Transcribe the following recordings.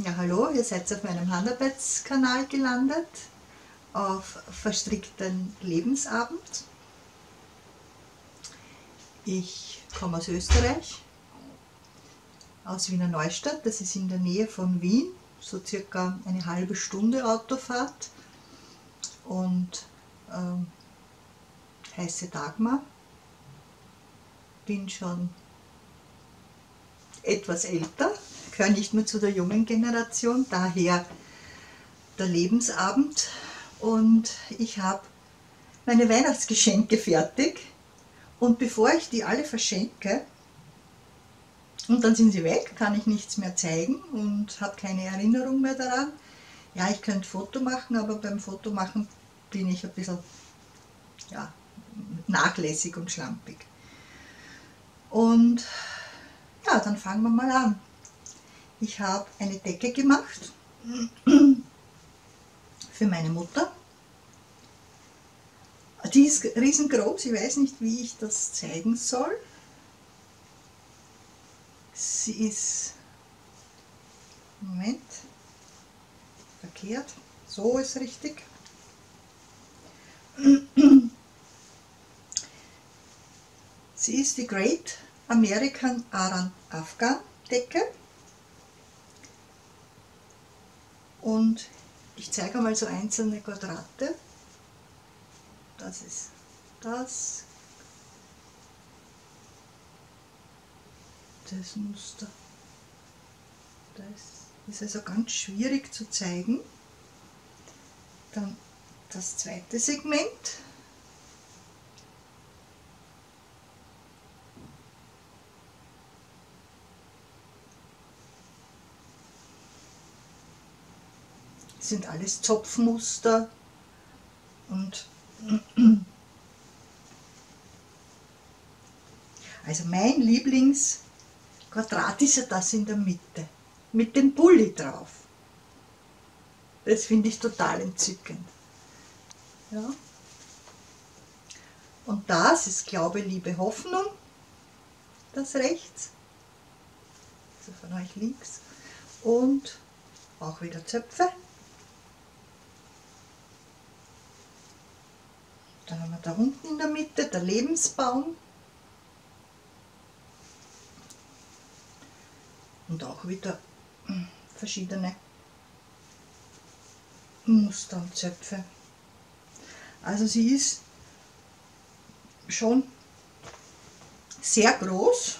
Ja, hallo, ihr seid auf meinem Handarbeitskanal gelandet, auf verstrickten Lebensabend. Ich komme aus Österreich, aus Wiener Neustadt, das ist in der Nähe von Wien, so circa eine halbe Stunde Autofahrt und heiße Dagmar. Bin schon etwas älter, gehöre nicht mehr zu der jungen Generation, daher der Lebensabend, und ich habe meine Weihnachtsgeschenke fertig, und bevor ich die alle verschenke und dann sind sie weg, kann ich nichts mehr zeigen und habe keine Erinnerung mehr daran. Ja, ich könnte Foto machen, aber beim Fotomachen bin ich ein bisschen nachlässig und schlampig. Und ja, dann fangen wir mal an. Ich habe eine Decke gemacht für meine Mutter. Die ist riesengroß, ich weiß nicht, wie ich das zeigen soll. Sie ist, Moment, verkehrt, so ist richtig. Sie ist die Great American Aran Afghan Decke. Und ich zeige mal so einzelne Quadrate. Das ist das Muster. Das ist also ganz schwierig zu zeigen. Dann das zweite Segment. Das sind alles Zopfmuster und also mein Lieblingsquadrat ist ja das in der Mitte, mit dem Pulli drauf. Das finde ich total entzückend. Ja. Und das ist Glaube, Liebe, Hoffnung, das rechts, also von euch links, und auch wieder Zöpfe. Dann haben wir da unten in der Mitte der Lebensbaum. Und auch wieder verschiedene Muster und Zöpfe. Also sie ist schon sehr groß.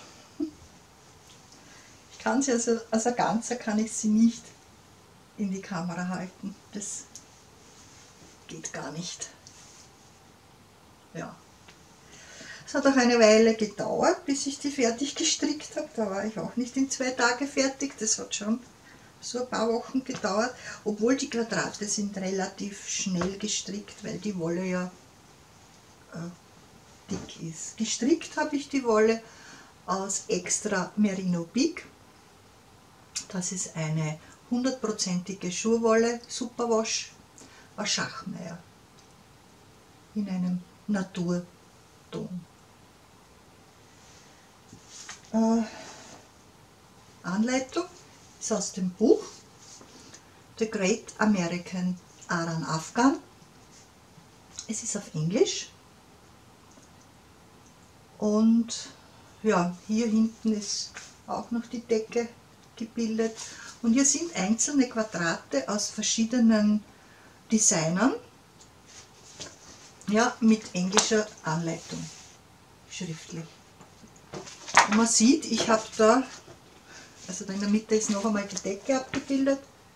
Ich kann sie also als ein Ganzer kann ich sie nicht in die Kamera halten. Das geht gar nicht. Ja. Es hat auch eine Weile gedauert, bis ich die fertig gestrickt habe. Da war ich auch nicht in 2 Tagen fertig. Das hat schon so ein paar Wochen gedauert, obwohl die Quadrate sind relativ schnell gestrickt, weil die Wolle ja dick ist. Gestrickt habe ich die Wolle aus Extra Merino Big. Das ist eine 100%ige Schurwolle, Superwash aus Schachmeier in einem Naturton. Anleitung ist aus dem Buch The Great American Aran Afghan. Es ist auf Englisch. Und ja, hier hinten ist auch noch die Decke gebildet. Und hier sind einzelne Quadrate aus verschiedenen Designern, ja, mit englischer Anleitung, schriftlich. Und man sieht, ich habe da, also da in der Mitte ist noch einmal die Decke abgebildet.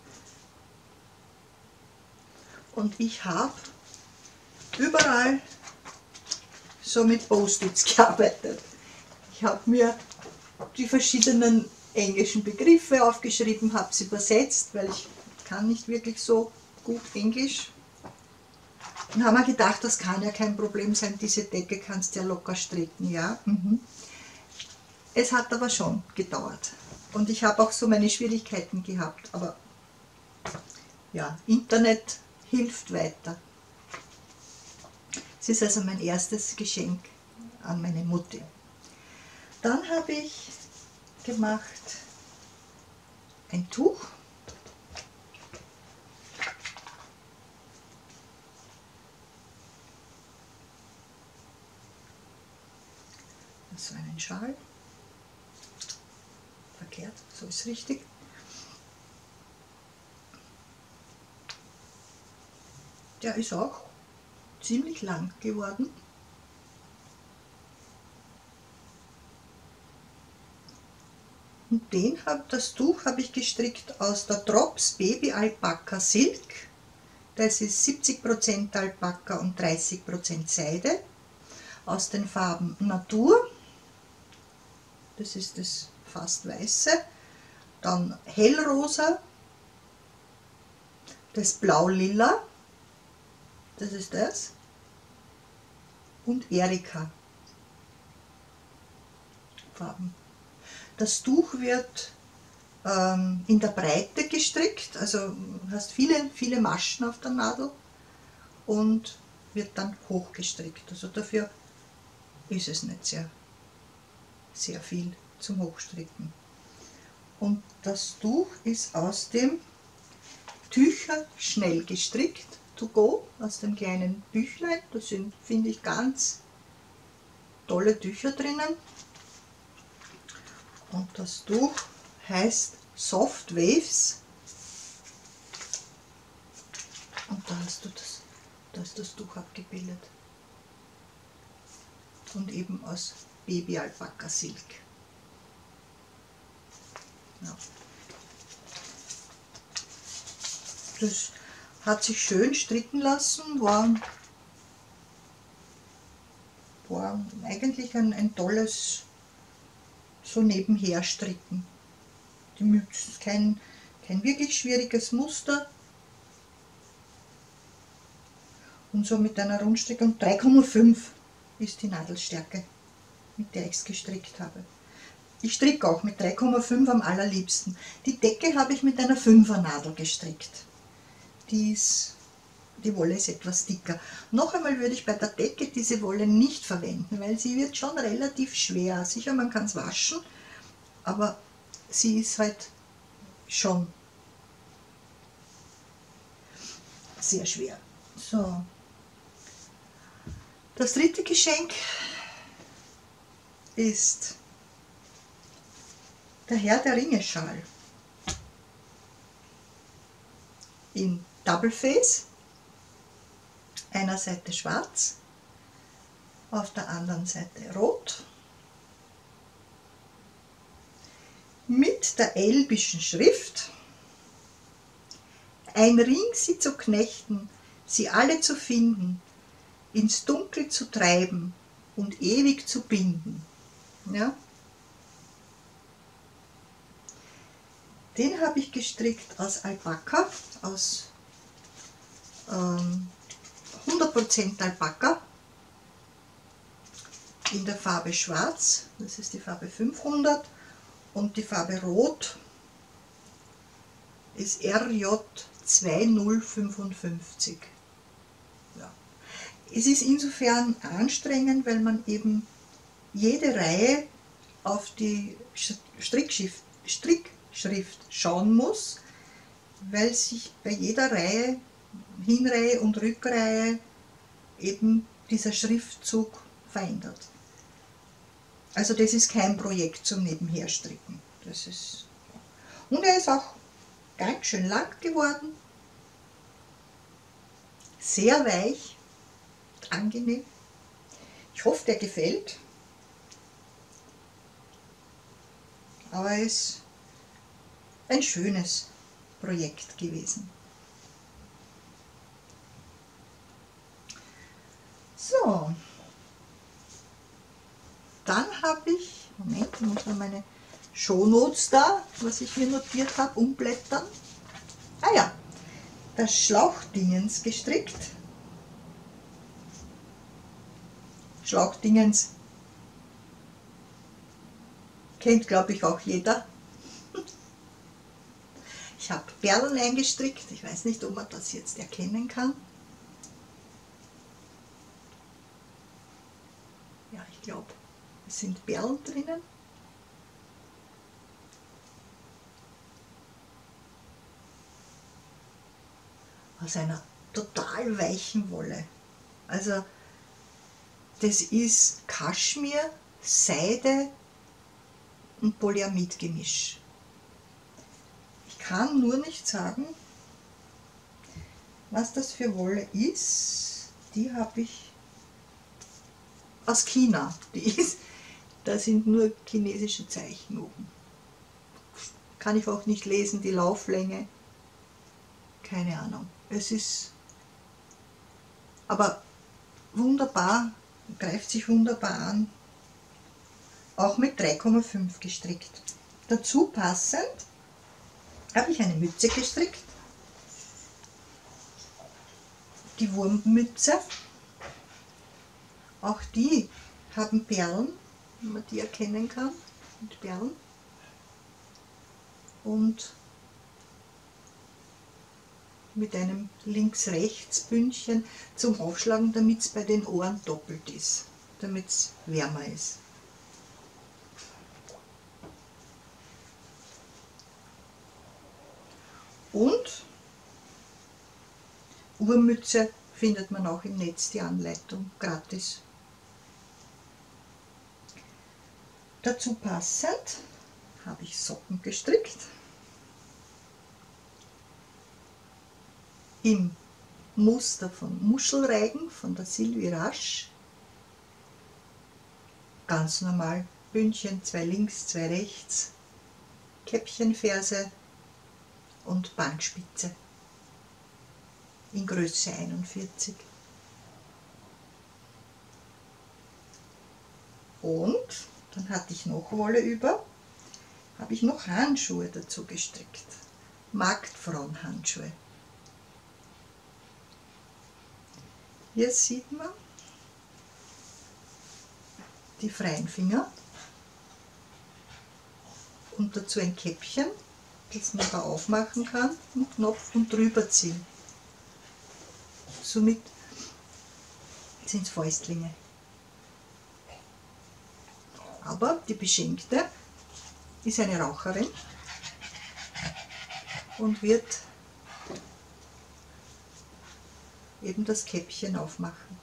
Und ich habe überall so mit Post-its gearbeitet. Ich habe mir die verschiedenen englischen Begriffe aufgeschrieben, habe sie übersetzt, weil ich kann nicht wirklich so gut Englisch. Und habe mir gedacht, das kann ja kein Problem sein, diese Decke kannst du ja locker stricken. Ja? Es hat aber schon gedauert. Und ich habe auch so meine Schwierigkeiten gehabt, aber ja, Internet hilft weiter. Es ist also mein erstes Geschenk an meine Mutti. Dann habe ich gemacht ein Tuch so einen Schal. Verkehrt, so ist richtig. Der ist auch ziemlich lang geworden. Und das Tuch habe ich gestrickt aus der Drops Baby Alpaka Silk. Das ist 70% Alpaka und 30% Seide. Aus den Farben Natur, das ist das fast weiße, dann hellrosa, das blau-lila, das ist das, und Erika Farben. Das Tuch wird in der Breite gestrickt, also hast viele Maschen auf der Nadel und wird dann hochgestrickt. Also dafür ist es nicht sehr viel zum Hochstricken. Und das Tuch ist aus dem Tücher schnell gestrickt to go, aus dem kleinen Büchlein. Da sind, finde ich, ganz tolle Tücher drinnen. Und das Tuch heißt Soft Waves. Und da ist das Tuch abgebildet. Und eben aus Baby Alpaka Silk. Ja. Das hat sich schön stricken lassen, war eigentlich ein tolles so nebenher stricken. Das ist kein wirklich schwieriges Muster. Und so mit einer Rundstrickung 3,5 ist die Nadelstärke, mit der ich es gestrickt habe. Ich stricke auch mit 3,5 am allerliebsten. Die Decke habe ich mit einer 5er Nadel gestrickt. Die Wolle ist etwas dicker. Noch einmal würde ich bei der Decke diese Wolle nicht verwenden, weil sie wird schon relativ schwer. Sicher, man kann es waschen, aber sie ist halt schon sehr schwer. So. Das dritte Geschenk ist der Herr der Ringe Schal in Double Face, einer Seite schwarz, auf der anderen Seite rot, mit der elbischen Schrift: Ein Ring sie zu knechten, sie alle zu finden, ins Dunkel zu treiben und ewig zu binden. Ja? Den habe ich gestrickt aus Alpaka, aus 100% Alpaka, in der Farbe Schwarz, das ist die Farbe 500, und die Farbe Rot ist RJ 2055. Ja. Es ist insofern anstrengend, weil man eben jede Reihe auf die Strickschrift schauen muss, weil sich bei jeder Reihe, Hinreihe und Rückreihe, eben dieser Schriftzug verändert. Also das ist kein Projekt zum Nebenherstricken. Und er ist auch ganz schön lang geworden, sehr weich, angenehm. Ich hoffe, der gefällt. Aber es ist ein schönes Projekt gewesen. So, dann habe ich, Moment, ich muss mal meine Shownotes da, was ich mir notiert habe, umblättern. Ah ja, das Schlauchdingens gestrickt. Schlauchdingens kennt, glaube ich, auch jeder. Ich habe Perlen eingestrickt, ich weiß nicht, ob man das jetzt erkennen kann. Ja, ich glaube, es sind Perlen drinnen. Aus einer total weichen Wolle. Also das ist Kaschmir Seide und Polyamid-Gemisch. Ich kann nur nicht sagen, was das für Wolle ist. Die habe ich aus China. Da sind nur chinesische Zeichen oben. Kann ich auch nicht lesen, die Lauflänge. Keine Ahnung. Es ist aber wunderbar, greift sich wunderbar an. Auch mit 3,5 gestrickt. Dazu passend habe ich eine Mütze gestrickt. Die Wurmmütze. Auch die haben Perlen, wenn man die erkennen kann, mit Perlen. Und mit einem Links-Rechts-Bündchen zum Aufschlagen, damit es bei den Ohren doppelt ist, damit es wärmer ist. Und Wurmmütze findet man auch im Netz, die Anleitung, gratis. Dazu passend habe ich Socken gestrickt. Im Muster von Muschelreigen von der Sylvie Rasch. Ganz normal, Bündchen, 2 links, 2 rechts, Käppchenferse und Bandspitze in Größe 41. Und dann hatte ich noch Wolle über, habe ich noch Handschuhe dazu gestrickt. Marktfrauenhandschuhe. Hier sieht man die freien Finger und dazu ein Käppchen, das man da aufmachen kann, einen Knopf und drüber ziehen. Somit sind es Fäustlinge. Aber die Beschenkte ist eine Raucherin und wird eben das Käppchen aufmachen.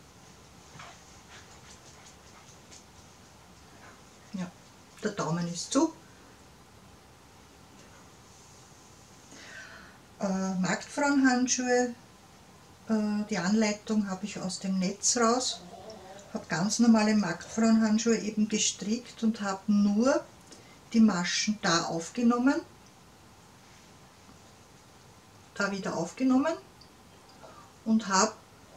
Ja, der Daumen ist zu. Marktfrauenhandschuhe, die Anleitung habe ich aus dem Netz raus. Habe ganz normale Marktfrauenhandschuhe eben gestrickt und habe nur die Maschen da aufgenommen, da wieder aufgenommen und habe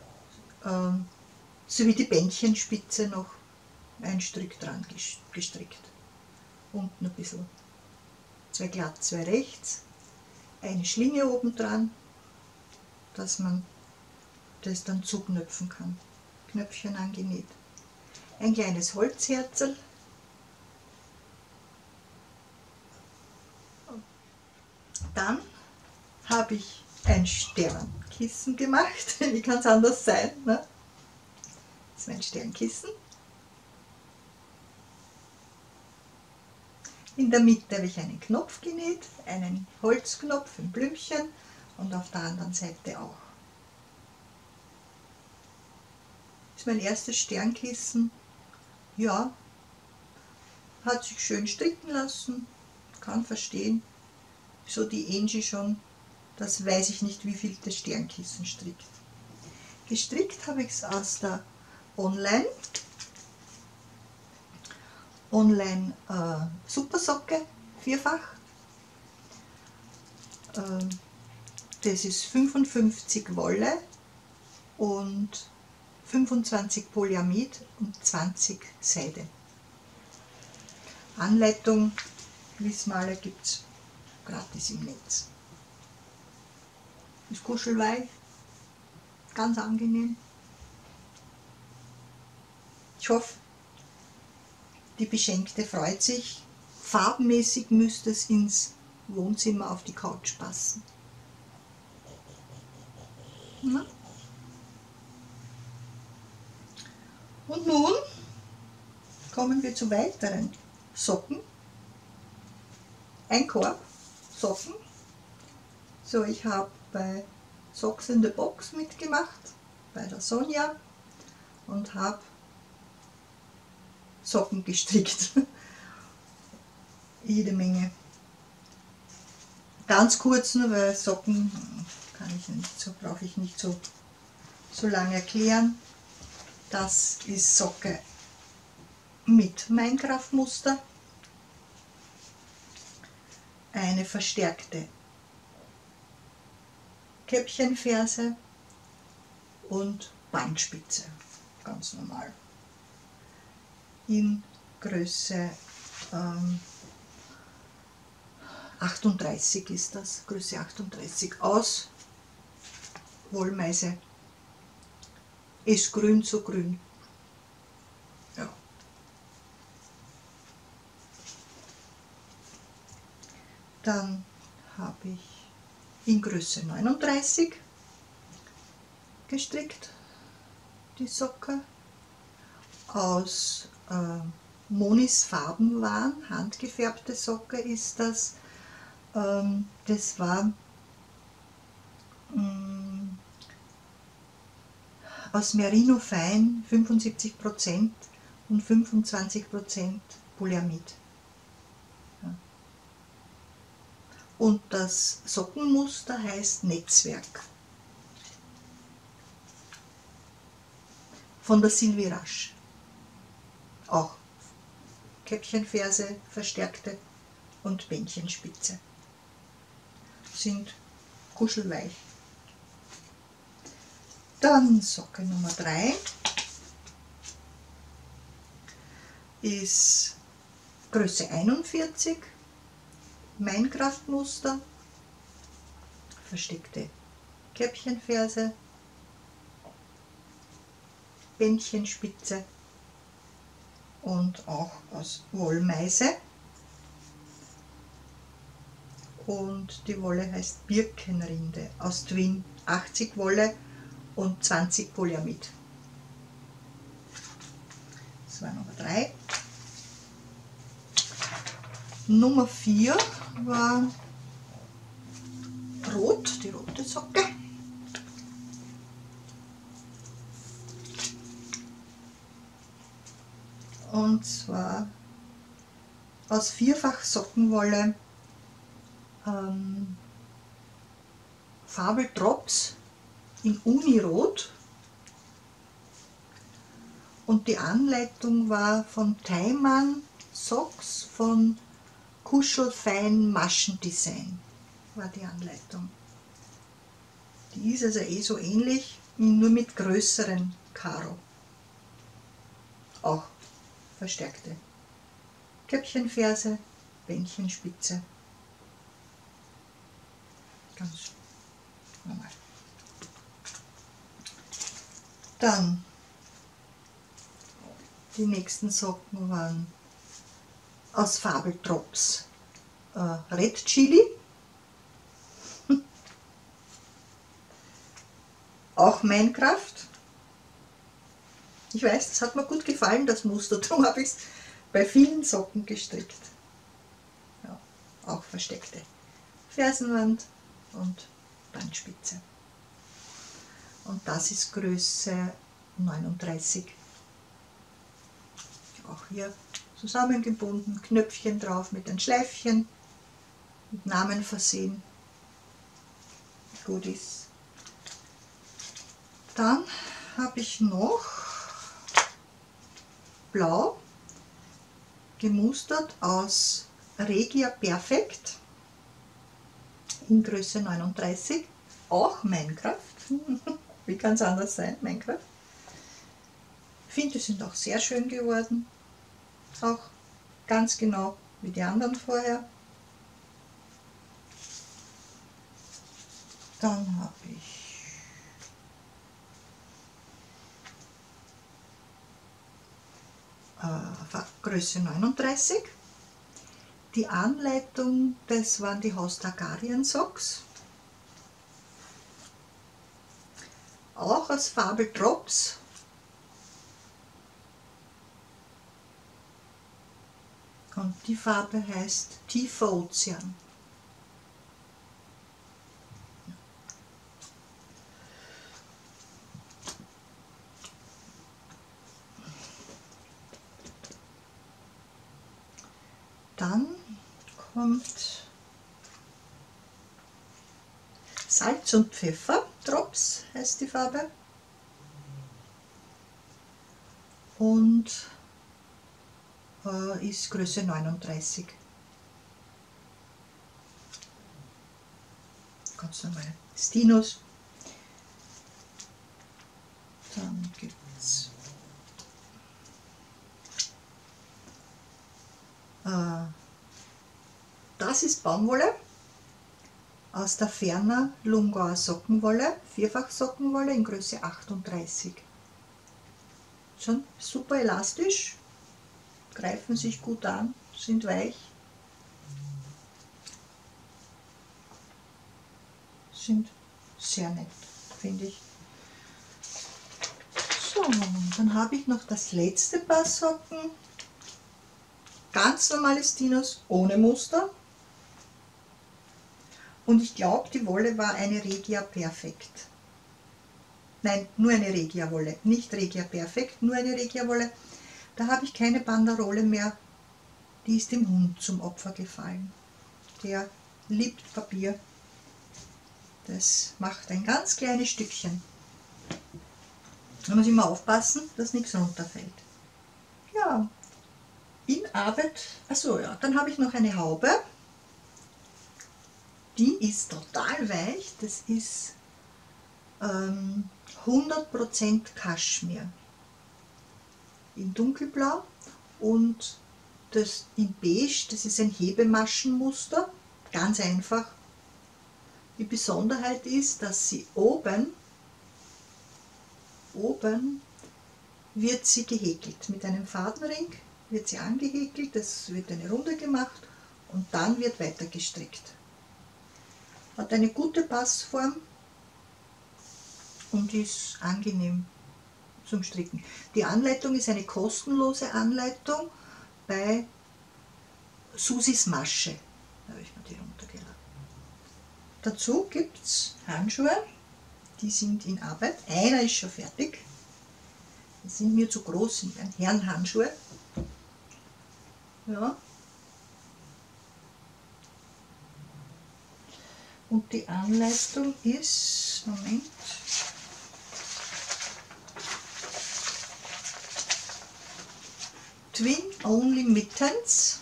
sowie die Bändchenspitze noch ein Stück dran gestrickt. Unten ein bisschen 2 glatt, 2 rechts, eine Schlinge oben dran, dass man das dann zuknöpfen kann. Knöpfchen angenäht. Ein kleines Holzherzl. Dann habe ich ein Sternkissen gemacht. Wie kann es anders sein? Ne? Das ist mein Sternkissen. In der Mitte habe ich einen Knopf genäht, einen Holzknopf, ein Blümchen und auf der anderen Seite auch. Das ist mein erstes Sternkissen. Ja, hat sich schön stricken lassen, kann verstehen. So die Angie schon, das weiß ich nicht, wie viel das Sternkissen strickt. Gestrickt habe ich es aus der Online Supersocke, vierfach. Das ist 55 Wolle und 25 Polyamid und 20 Seide. Anleitung, wissen wir alle, gibt es gratis im Netz. Ist kuschelweich, ganz angenehm. Ich hoffe, die Beschenkte freut sich. Farbmäßig müsste es ins Wohnzimmer auf die Couch passen. Na? Und nun kommen wir zu weiteren Socken. Ein Korb Socken. So, ich habe bei Socks in the Box mitgemacht, bei der Sonja, und habe Socken gestrickt. Jede Menge. Ganz kurz nur, weil Socken brauche ich nicht so lange erklären. Das ist Socke mit Minecraft-Muster. Eine verstärkte Käppchenferse und Bandspitze, ganz normal. In Größe 38 ist das, Größe 38 aus Wollmeise. Ist grün zu grün. Ja. Dann habe ich in Größe 39 gestrickt, die Socke, aus Monis Farbenwaren, handgefärbte Socke ist das. Das war aus Merino Fein 75% und 25% Polyamid. Ja. Und das Sockenmuster heißt Netzwerk. Von der Sylvie Rasch. Auch Käppchenferse, verstärkte und Bändchenspitze. Sind kuschelweich. Dann Socke Nummer 3 ist Größe 41, Minecraft-Muster, versteckte Käppchenferse, Bändchenspitze und auch aus Wollmeise. Und die Wolle heißt Birkenrinde aus Twin, 80 Wolle und 20 Polyamid. Das war Nummer 3. Nummer 4 war rot, die rote Socke. Und zwar aus vierfach Sockenwolle Fabel-Drops in Unirot, und die Anleitung war von Thaimann Socks von Kuschelfein Maschendesign, war die Anleitung. Die ist also so ähnlich, nur mit größeren Karo. Auch verstärkte Käppchenferse, Bändchenspitze. Ganz normal. Dann die nächsten Socken waren aus Fabel-Drops Red Chili, auch Minecraft. Ich weiß, das hat mir gut gefallen, das Muster, darum habe ich es bei vielen Socken gestrickt. Ja, auch versteckte Fersenwand und Bandspitze. Und das ist Größe 39. Auch hier zusammengebunden, Knöpfchen drauf mit ein Schleifchen, mit Namen versehen. Gut ist. Dann habe ich noch blau gemustert aus Regia Perfect in Größe 39, auch Minecraft. Wie kann es anders sein, Minecraft. Ich finde, die sind auch sehr schön geworden. Auch ganz genau wie die anderen vorher. Dann habe ich Größe 39. Die Anleitung, das waren die Haus Targaryen Socks. Auch aus Fabel Drops. Und die Farbe heißt Tiefer Ozean. Dann kommt Salz und Pfeffer, Drops heißt die Farbe. Und ist Größe 39. Ganz normal. Stinus. Dann gibt es das ist Baumwolle aus der Ferner Lungauer Sockenwolle, Vierfach-Sockenwolle in Größe 38. Schon super elastisch, greifen sich gut an, sind weich, sind sehr nett, finde ich. So, dann habe ich noch das letzte Paar Socken. Ganz normales Dinos ohne Muster. Und ich glaube, die Wolle war eine Regia Perfekt. Nein, nur eine Regia Wolle, nicht Regia Perfekt, nur eine Regia Wolle. Da habe ich keine Banderole mehr, die ist dem Hund zum Opfer gefallen. Der liebt Papier. Das macht ein ganz kleines Stückchen. Da muss ich immer aufpassen, dass nichts runterfällt. Ja, in Arbeit, achso ja, dann habe ich noch eine Haube. Die ist total weich, das ist 100% Kaschmir in dunkelblau und das in beige, das ist ein Hebemaschenmuster, ganz einfach. Die Besonderheit ist, dass sie oben wird sie gehäkelt. Mit einem Fadenring wird sie angehäkelt, es wird eine Runde gemacht und dann wird weiter gestrickt. Hat eine gute Passform und ist angenehm zum Stricken. Die Anleitung ist eine kostenlose Anleitung bei Susis Masche. Da habe ich mir die runtergeladen. Dazu gibt es Handschuhe, die sind in Arbeit. Einer ist schon fertig. Die sind mir zu groß, sind Herrenhandschuhe. Ja. Und die Anleitung ist, Moment, Twin Only Mittens.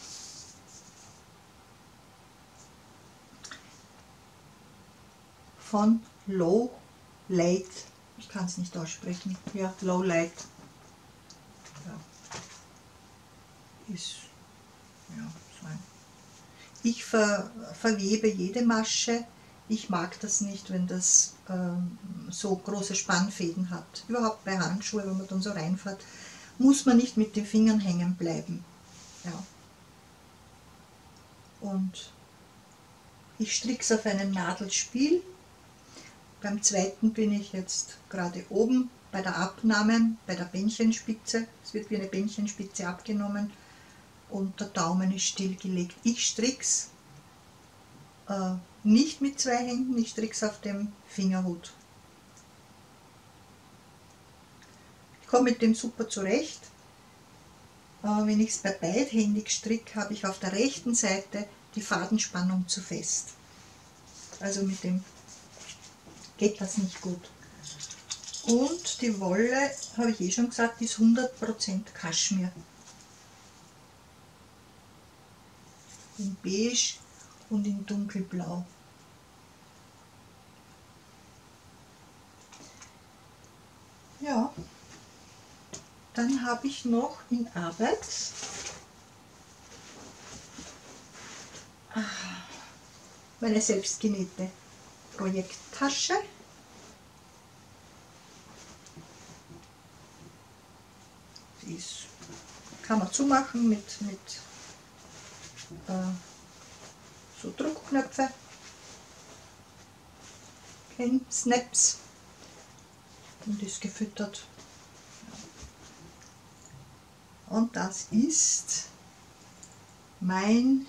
Von Low Light, ich kann es nicht aussprechen, ja, Low Light. Ja. Ist, ja, so ein. Ich verwebe jede Masche. Ich mag das nicht, wenn das so große Spannfäden hat. Überhaupt bei Handschuhen, wenn man dann so reinfährt, muss man nicht mit den Fingern hängen bleiben. Ja. Und ich stricke es auf einem Nadelspiel. Beim zweiten bin ich jetzt gerade oben bei der Abnahme, bei der Bändchenspitze. Es wird wie eine Bändchenspitze abgenommen und der Daumen ist stillgelegt. Ich stricke es nicht mit zwei Händen, ich stricke es auf dem Fingerhut. Ich komme mit dem super zurecht. Wenn ich es bei beidhändig stricke, habe ich auf der rechten Seite die Fadenspannung zu fest. Also mit dem geht das nicht gut. Und die Wolle, habe ich eh schon gesagt, ist 100% Kaschmir. In beige und in dunkelblau. Ja, dann habe ich noch in Arbeit meine selbstgenähte Projekttasche. Die ist, kann man zumachen mit so Druckknöpfe, Snaps und ist gefüttert. Und das ist mein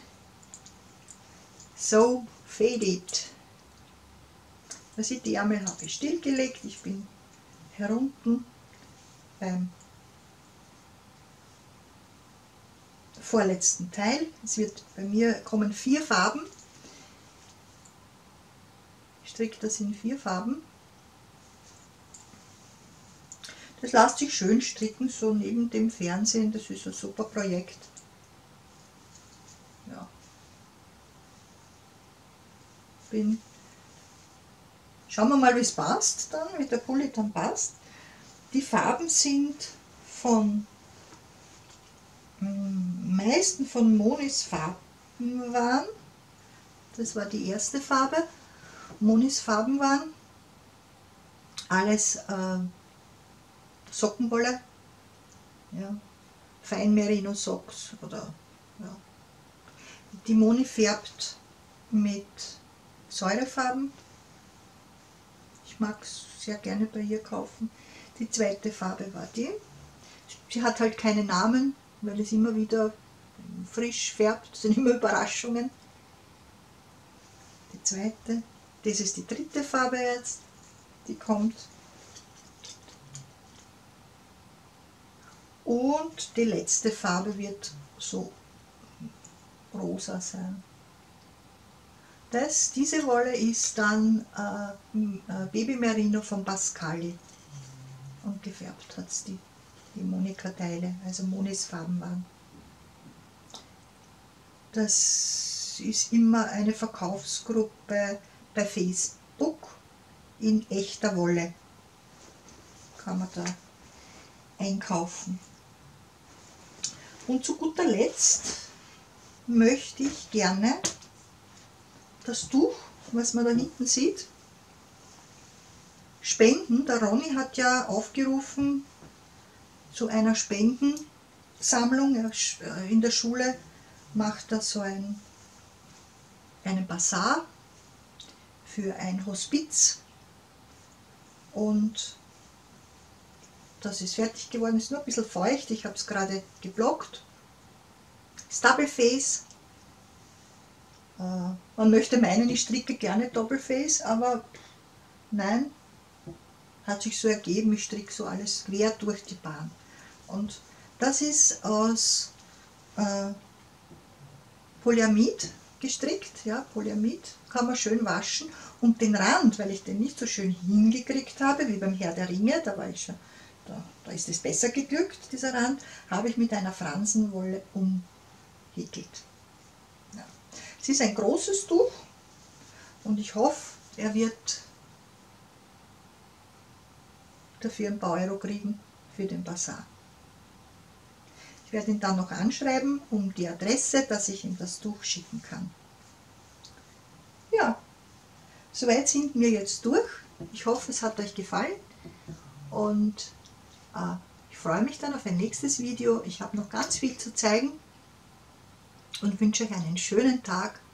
So Faded. Also die Ärmel habe ich stillgelegt. Ich bin herunten beim vorletzten Teil. Es wird bei mir kommen 4 Farben. Ich stricke das in 4 Farben. Das lässt sich schön stricken, so neben dem Fernsehen. Das ist ein super Projekt. Ja. Schauen wir mal, wie es passt dann, wie der Pulli dann passt. Die Farben sind von meisten von Monis Farbenwaren. Das war die erste Farbe. Monis Farbenwaren. Alles Sockenwolle. Ja. Fein Merino Socks oder ja. Die Moni färbt mit Säurefarben. Ich mag es sehr gerne bei ihr kaufen. Die zweite Farbe war die. Sie hat halt keine Namen, weil es immer wieder frisch färbt. Das sind immer Überraschungen. Die zweite. Das ist die dritte Farbe jetzt, die kommt. Und die letzte Farbe wird so rosa sein. Diese Wolle ist dann Baby Merino von Pascali. Und gefärbt hat es die Monika-Teile, also Monis Farbenwaren. Das ist immer eine Verkaufsgruppe bei Facebook in echter Wolle. Kann man da einkaufen. Und zu guter Letzt möchte ich gerne das Tuch, was man da hinten sieht, spenden. Der Ronny hat ja aufgerufen zu einer Spendensammlung. In der Schule macht er so einen Basar für ein Hospiz. Und das ist fertig geworden, ist nur ein bisschen feucht. Ich habe es gerade geblockt. Double Face. Man möchte meinen, ich stricke gerne Double Face, aber nein, hat sich so ergeben, ich stricke so alles quer durch die Bahn. Und das ist aus Polyamid gestrickt, ja, Polyamid kann man schön waschen. Und den Rand, weil ich den nicht so schön hingekriegt habe, wie beim Herr der Ringe, da ist es besser geglückt, dieser Rand, habe ich mit einer Fransenwolle umhäkelt. Ja. Es ist ein großes Tuch und ich hoffe, er wird dafür ein paar Euro kriegen für den Basar. Ich werde ihn dann noch anschreiben um die Adresse, dass ich ihm das Tuch schicken kann. Ja, soweit sind wir jetzt durch. Ich hoffe, es hat euch gefallen und ich freue mich dann auf ein nächstes Video. Ich habe noch ganz viel zu zeigen und wünsche euch einen schönen Tag